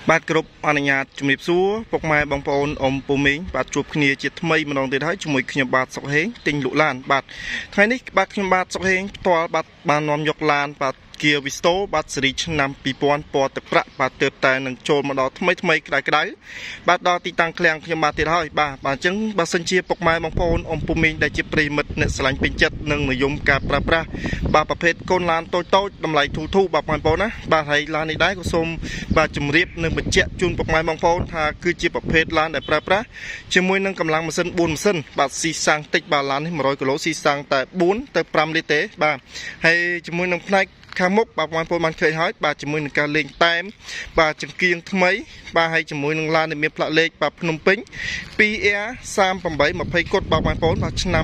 បាទគ្រប់អនុញ្ញាតជំរាបសួរពុកម៉ែបងប្អូនអ៊ំពូមីងបាទជួបគ្នាជាថ្មីម្ដងទៀតហើយជាមួយខ្ញុំបាទសុកហេងទិញលក់ឡានបាទថ្ងៃនេះបាទខ្ញុំបាទសុកហេងផ្ទាល់បាទបាននាំយកឡានបាទគៀវីស្តូបាទស៊េរីឆ្នាំ2000ពណ៌ទឹកប្រាក់បាទទើបតែនឹងចូលមកដល់ថ្មីក្តៅបាទដល់ទីតាំងឃ្លាំងខ្ញុំបាទទៀតហើយបាទអញ្ចឹងបើសិនជាពុកម៉ែបងប្អូនអ៊ំពូមីងដែលជាប្រិយមិត្តអ្នកស្រឡាញ់ពេញចិត្តនិងនិយមការប្រើប្រាស់បាទប្រភេទកូនឡានតូចតម្លៃធូរបាទបងប្អូនណាបាទហើយឡាននេះដែរក៏សូមបាទជម្រាបនិងបញ្ជាក់ជូនពុកម៉ែបងប្អូនថាគឺជាប្រភេទឡានដែលប្រើប្រាស់ជាមួយនឹងកម្លាំងម៉ាស៊ីន4ម៉ាស៊ីនបាទស៊ីសាំងតិចបាទឡាននេះ100គីឡូស៊ីសាំងតែ4ទៅ5លីត្រទេបាទហើយជាមួយនឹងផ្នែកខាងមុខបាទបងប្អូនបានឃើញហើយបាទជាមួយនឹងការលេងតែមបាទចង្គៀងថ្មីបាទហើយជាមួយនឹងឡានដែលមានផ្លាកលេខបាទភ្នំពេញ 2R 38 20គុតបាទបងប្អូនបាទឆ្នាំ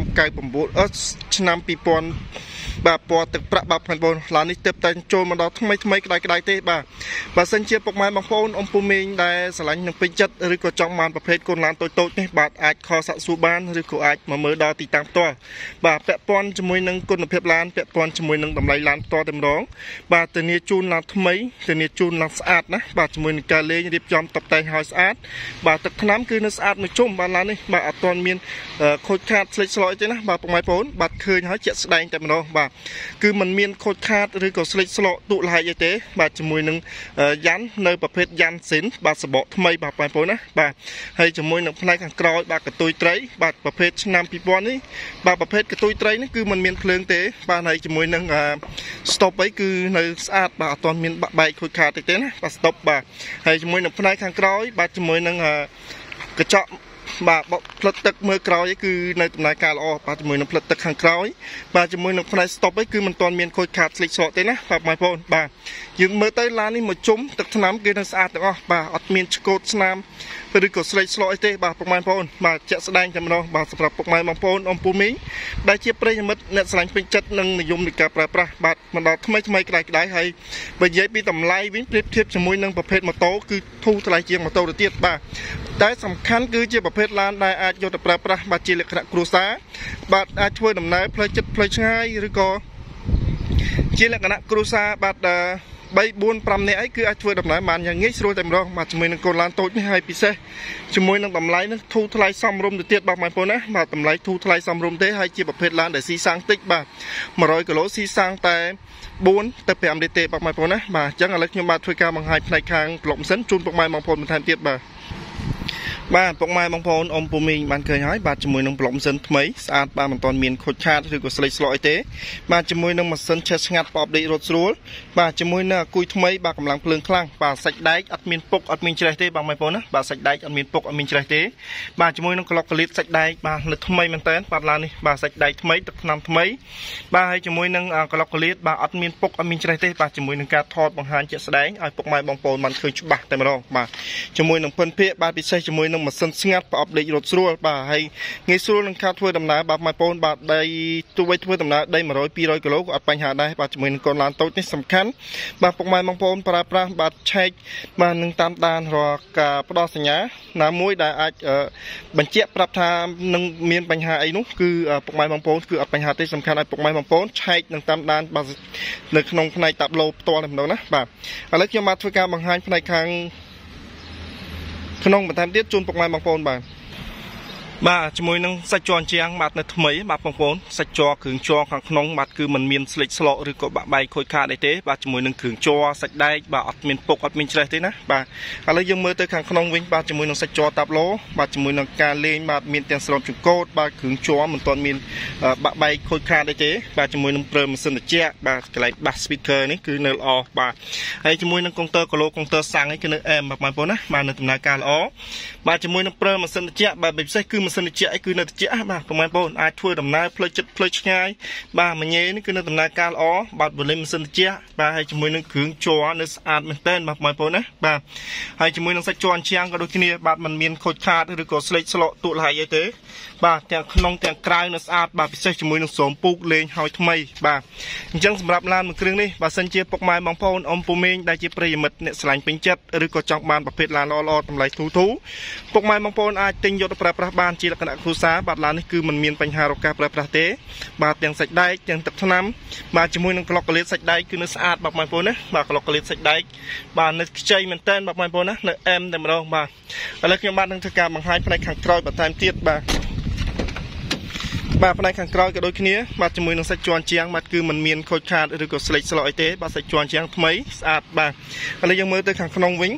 99ឆ្នាំ2000បាទពណ៌ទឹកប្រាក់បាទបងប្អូនឡាននេះទើបតែចូលមកដល់ថ្មីក្តៅទេបាទបើសិនជាពុកម៉ែបងប្អូនអ៊ំពូមីងដែលស្រឡាញ់នឹងពេញចិត្តឬក៏ចង់បានប្រភេទកូនឡានតូចនេះបាទអាចខលសាក់សួរបានឬក៏អាចមកមើលដល់ទីតាំងផ្ទាល់បាទពាក់ព័ន្ធជាមួយនឹងគុណភាពឡានពាក់ព័ន្ធជាមួយនឹងតម្លៃឡានផ្ទាល់តែម្ដងបាទធានាជូនឡានថ្មីធានាជូនឡានស្អាតណាបាទជាមួយនឹងការលេងរៀបចំតុបតែងឲ្យស្អាតបាទទឹកថ្នាំគឺនៅស្អាតមួយជុំបាទឡាននេះបាទអត់ទាន់មានខូចខាតស្លេកស្លោអីទេណាបាទពុកម៉ែបងប្អូនបាទឃើញហើយជាក់ស្ដែងតែម្ដងបាទគឺมันមានខូចខាតឬក៏ស្លេកស្លោកទូលហែកអីទេបាទជាមួយនឹងយ៉ាន់នៅប្រភេទយ៉ាន់ស៊ីនបាទសបកថ្មីបាទបងប្អូនណាបាទហើយជាមួយនឹងផ្នែកខាងក្រោយបាទកតុយត្រីបាទប្រភេទឆ្នាំ2000នេះបាទប្រភេទកតុយត្រីនេះគឺมันមានភ្លើងទេបាទហើយជាមួយនឹងស្តុបអីគឺនៅស្អាតបាទអត់ទាន់មានបាក់បែកខូចខាតទេណាបាទស្តុបបាទហើយជាមួយនឹងផ្នែកខាងក្រោយបាទជាមួយនឹងកញ្ចក់បាទបោកផ្លិតទឹកមើលក្រោយគឺនៅដំណើរការល្អបាទជាមួយនឹងផ្លិតទឹកខាងក្រោយបាទជាមួយនឹងផ្នែកស្តុបអីគឺមិនទាន់មានខូចខាតស្លេកស្រកទេណាបាទបងប្អូនបាទយើងមើលទៅឡាននេះមួយជុំទឹកថ្នាំគឺនៅស្អាតទាំងអស់បាទអត់មានឆ្កូតស្នាមឬក៏ស្លេកស្លោកអីទេបាទពុកម៉ែបងប្អូនបាទជាក់ស្ដែងតែម្ដងបាទសម្រាប់ពុកម៉ែបងប្អូនអ៊ំពូមីងដែលជាប្រិយមិត្តអ្នកស្រឡាញ់ពេញចិត្តនិងនិយមនៃការប្រើប្រាស់បាទមកដល់ថ្មីក្តៅហើយបើនិយាយពីតម្លៃវិញប្រៀបធៀបជាមួយនឹងប្រភេទម៉ូតូគឺធូរថ្លៃជាងម៉ូតូទៅទៀតបាទតែសំខាន់គឺជាប្រភេទឡានដែលអាចយកទៅប្រើប្រាស់បាទជាលក្ខណៈគ្រួសារបាទអាចធ្វើដំណើរផ្លូវចិត្តផ្លូវឆ្ងាយឬក៏ជាលក្ខណៈគ្រួសារបាទ3 4 5នាក់អីគឺអាចធ្វើដំណើរបានយ៉ាងងាយស្រួលតែម្ដងបាទជាមួយនឹងកូនឡានតូចនេះហើយពិសេសជាមួយនឹងតម្លៃនេះធូរថ្លៃសមរម្យទៅទៀតបាទបងប្អូនណាបាទតម្លៃធូរថ្លៃសមរម្យទេហើយជាប្រភេទឡានដែលស៊ីសាំងតិចបាទ100គីឡូស៊ីសាំងតែ4ទៅ5លីត្រទេបាទបងប្អូនណាបាទអញ្ចឹងឥឡូវខ្ញុំបាទធ្វើការបង្ហាញផ្នែកខាងប្លុកម៉ាស៊ីនជូនពុកម៉ែបងប្អូនបន្ថែមទៀតបាទពុកម៉ែបងប្អូនអ៊ំពូមីងបានឃើញហើយបាទជាមួយនឹងប្លុកម៉ាស៊ីនថ្មីស្អាតបាទមិនទាន់មានខូចខាតឬក៏ស្លេកស្លោកអីទេបាទជាមួយនឹងម៉ាស៊ីនឆេះស្ងាត់ប្រអប់ដេករត់ស្រួលបាទជាមួយនឹងអាគុយថ្មីបាទកម្លាំងភ្លើងខ្លាំងបាទសាច់ដែកអត់មានពុកអត់មានច្រេះទេបងប្អូនណាបាទសាច់ដែកអត់មានពុកអត់មានច្រេះទេបាទជាមួយនឹងក្លុកកលៀតសាច់ដែកបាទនៅថ្មីមែនតើបាទឡាននេះបាទសាច់ដែកថ្មីទឹកថ្នាំថ្មីបាទហើយជាមួយនឹងក្លុកកលៀតបាទអត់មានពុកអត់មានច្រេះទេបាទជាមួយនឹងការថតបង្ហាញជាក់ស្ដែងឲ្យពុកម៉ែបងប្អូនបានឃើញច្បាស់តែម្ដងបាទជាមួយនឹងពិនភាគបាទពិសេសជាមួយនឹងម៉ាស៊ីនស្ងាត់ប្រអប់ដេករត់ស្រួលបាទហើយងាយស្រួលនឹងការធ្វើដំណើរបាទបងប្អូនបាទដីទូវៃធ្វើដំណើរដី100 200គីឡូក៏អត់បញ្ហាដែរបាទជាមួយនឹងកូនឡានតូចនេះសំខាន់បាទពុកម៉ែបងប្អូនប្រើប្រាស់បាទឆែកបាទនឹងតាមដានរាល់ការផ្ដោតសញ្ញាណាមួយដែលអាចបញ្ជាក់ប្រាប់ថានឹងមានបញ្ហាអីនោះគឺពុកម៉ែបងប្អូនគឺអត់បញ្ហាទេសំខាន់ឲ្យពុកម៉ែបងប្អូនឆែកនឹងតាមដានបាទនៅក្នុងផ្នែកតាប់ឡូផ្ទាល់តែម្ដងណាបាទឥឡូវខ្ញុំបាទធ្វើការបង្ហាញផ្នែកខាងក្នុងបន្ថែមទៀតជូនពុកម៉ែបងប្អូនបាទជាមួយនឹងសាច់ជ័រជាងបាទនៅថ្មីបាទបងប្អូនសាច់ជ័រគ្រឿងជ័រខាងក្នុងបាទគឺมันមានស្លេកស្លោកឬក៏បាក់បែកខូចខាតអីទេបាទជាមួយនឹងគ្រឿងជ័រសាច់ដែកបាទអត់មានពុកអត់មានច្រេះទេណាបាទឥឡូវយើងមើលទៅខាងក្នុងវិញបាទជាមួយនឹងសាច់ជ័រតាប់ឡូបាទជាមួយនឹងការលេងបាទមានទាំងស្រោមចង្កូតបាទគ្រឿងជ័រមិនទាន់មានបាក់បែកខូចខាតអីទេបាទជាមួយនឹងព្រើម៉ាស៊ីនត្រជាក់បាទកន្លែងបាស speaker នេះគឺនៅល្អបាទហើយជាមួយនឹងកុងទ័រគីឡូកុងទ័រសាំងនេះគឺនៅអែមបាទបងប្អូនណាបាទនៅដំណើរការល្អបាទជាមួយនឹងព្រើម៉ាស៊ីនត្រជាក់បាទពិសេសគឺម៉ាស៊ីនត្រជាក់អីគឺនៅត្រជាក់បាទបងប្អូនអាចធ្វើដំណើរផ្លូវចិត្តផ្លូវឆ្ងាយបាទមញ៉េនេះគឺនៅដំណើរការល្អបាទវ៉ូលីមម៉ាស៊ីនត្រជាក់បាទហើយជាមួយនឹងគ្រឿងជ័រនៅស្អាតមែនទែនបាទបងប្អូនណាបាទហើយជាមួយនឹងសាច់ជ័រជាងក៏ដូចគ្នាបាទมันមានខូចខាតឬក៏ស្លេកស្លោកទូលហែកអីទេបាទទាំងក្នុងទាំងក្រៅនៅស្អាតបាទពិសេសជាមួយនឹងស្រោមពូកលេងហើយថ្មីបាទអញ្ចឹងសម្រាប់ឡានមួយគ្រឿងនេះបើសិនជាពុកម៉ែបងប្អូនអ៊ំពូមីងដែលជាប្រិយមិត្តអ្នកស្រឡាញ់ពេញចិត្តឬក៏ចង់បានប្រភេទឡានល្អៗតម្លៃធូរពុកម៉ែបងប្អូនអាចទិញយកទៅប្រើប្រាស់បានជាលក្ខណៈគ្រួសារបាទឡាននេះគឺมันមានបញ្ហារកការប្រើប្រាស់ទេបាទទាំងសាច់ដែកទាំងទឹកថ្នាំបាទជាមួយនឹងក្លុកកលៀតសាច់ដែកគឺនៅស្អាតបាទបងប្អូនណាបាទក្លុកកលៀតសាច់ដែកបាទនៅខ្ចីមែនតើបាទបងប្អូនណានៅអែមតែម្ដងបាទឥឡូវខ្ញុំបាទនឹងធ្វើការបង្ហាញផ្នែកខាងក្រោយបន្ថែមទៀតបាទបាទផ្នែកខាងក្រោយក៏ដូចគ្នាបាទជាមួយនឹងសាច់ជាន់ជាងបាទគឺมันមានខូចខាតឬក៏ស្លេកស្លុកអីទេបាទសាច់ជាន់ជាងថ្មីស្អាតបាទឥឡូវយើងមើលទៅខាងក្នុងវិញ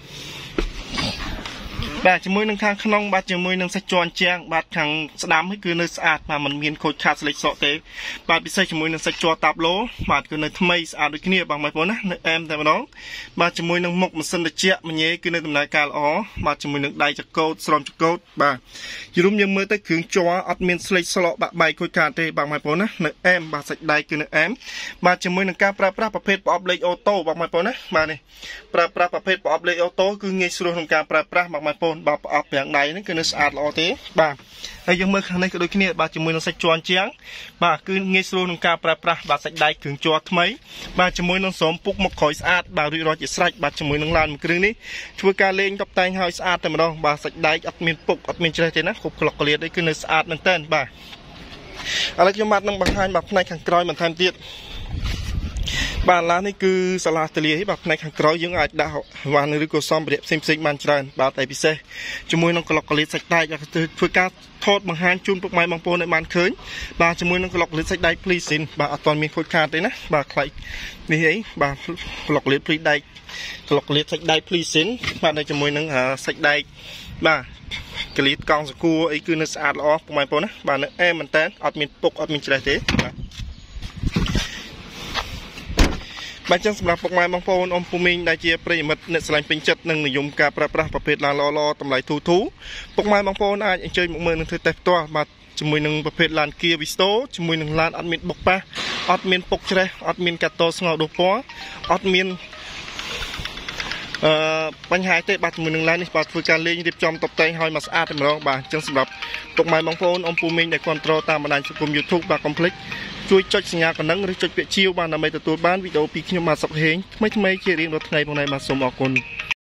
បាទជាមួយនឹងខាងក្នុងបាទជាមួយនឹងសាច់ជាន់ជាងបាទខាងស្ដាំគឺនៅស្អាតបាទมันមានខូចខាតស្លេកស្លុកទេបាទពិសេសជាមួយនឹងសាច់ជាន់តាប់ឡូបាទគឺនៅថ្មីស្អាតដូចគ្នាបងប្អូនណានៅអែមតែម្ដងបាទជាមួយនឹងមុខម៉ាស៊ីនត្រជាក់មញ៉េគឺនៅដំណើរការល្អបាទជាមួយនឹងដៃចកោតស្រោមចកោតបាទយល់យើងមើលទៅគ្រឿងជ័រអត់មានស្លេកស្លុកបាក់បែកខូចខាតទេបងប្អូនណានៅអែមបាទសាច់ដែកគឺនៅអែមបាទជាមួយនឹងការប្រើប្រាស់ប្រភេទប្រអប់លេខអូតូបងប្អូនណាបាទនេះប្រើប្រាស់ប្រភេទប្រអប់លេខអូតូគឺងាយស្រួលក្នុងការប្រើប្រាស់បងប្អូនបាទប្រអប់ប្រាំងដៃហ្នឹងគឺនៅស្អាតល្អទេបាទហើយយើងមើលខាងនេះក៏ដូចគ្នាបាទជាមួយនឹងសាច់ជាន់ជាងបាទគឺងាយស្រួលក្នុងការប្រើប្រាស់បាទសាច់ដែកគ្រឿងជ័រថ្មីបាទជាមួយនឹងស្រោមពុកមុខក្រោយស្អាតបាទរួចរាល់ជាស្រេចបាទជាមួយនឹងឡានមួយគ្រឿងនេះធ្វើការលេងតុបតែងឲ្យស្អាតតែម្ដងបាទសាច់ដែកអត់មានពុកអត់មានច្រេះទេណាគ្រប់ក្លុកក្លៀតនេះគឺនៅស្អាតមែនតើបាទឥឡូវខ្ញុំបាទនឹងបង្ហាញបាទផ្នែកខាងក្រោយបន្ថែមទៀតបាទឡាននេះគឺសាលាទលាបាទផ្នែកខាងក្រោយយើងអាចដាក់វ៉ានឬក៏សម្ភារៈផ្សេងបានច្រើនបាទតែពិសេសជាមួយនឹងក្លុកកលៀតសាច់ដែកធ្វើការថតបង្ហាញជូនពុកម៉ែបងប្អូនឲ្យបានឃើញបាទជាមួយនឹងក្លុកកលៀតសាច់ដែកភ្លីស៊ីនបាទអត់ទាន់មានខូចខាតទេណាបាទខ្លាច់នេះអីបាទក្លុកកលៀតភ្លីដែកក្លុកកលៀតសាច់ដែកភ្លីស៊ីនបាទនៅជាមួយនឹងសាច់ដែកបាទកលៀតកង់សកួរអីគឺនៅស្អាតល្អពុកម៉ែបងប្អូនណាបាទនៅអែមមែនតើអត់មានពុកអត់មានច្រេះទេបាទចឹងសម្រាប់ពុកម៉ែបងប្អូនអ៊ំពូមីងដែលជាប្រិយមិត្តអ្នកស្រឡាញ់ពេញចិត្តនិងនិយមការប្រើប្រាស់ប្រភេទឡានល្អៗតម្លៃធូរពុកម៉ែបងប្អូនអាចអញ្ជើញមកមើលនឹងធ្វើតេស្តផ្ទាល់បាទជាមួយនឹងប្រភេទឡាន Kia Visto ជាមួយនឹងឡានអត់មានបុកប៉ះអត់មានពុកច្រេះអត់មានកាតោស្ងោរដួសពណ៌អត់មានបញ្ហាទេបាទជាមួយនឹងឡាននេះបាទធ្វើការលេងរៀបចំតុបតែងឲ្យមកស្អាតតែម្ដងបាទអញ្ចឹងសម្រាប់ពុកម៉ែបងប្អូនអ៊ំពូមីងដែលគ្រប់គ្រងតាមបណ្ដាញសង្គម YouTube បាទកុំភ្លេចជួយចុចសញ្ញាកណ្ដឹងឬចុចពាក្យជាវបានដើម្បីទទួលបានវីដេអូពីខ្ញុំបាទសុកហេងថ្មីជារៀងរាល់ថ្ងៃផងដែរបាទសូមអរគុណ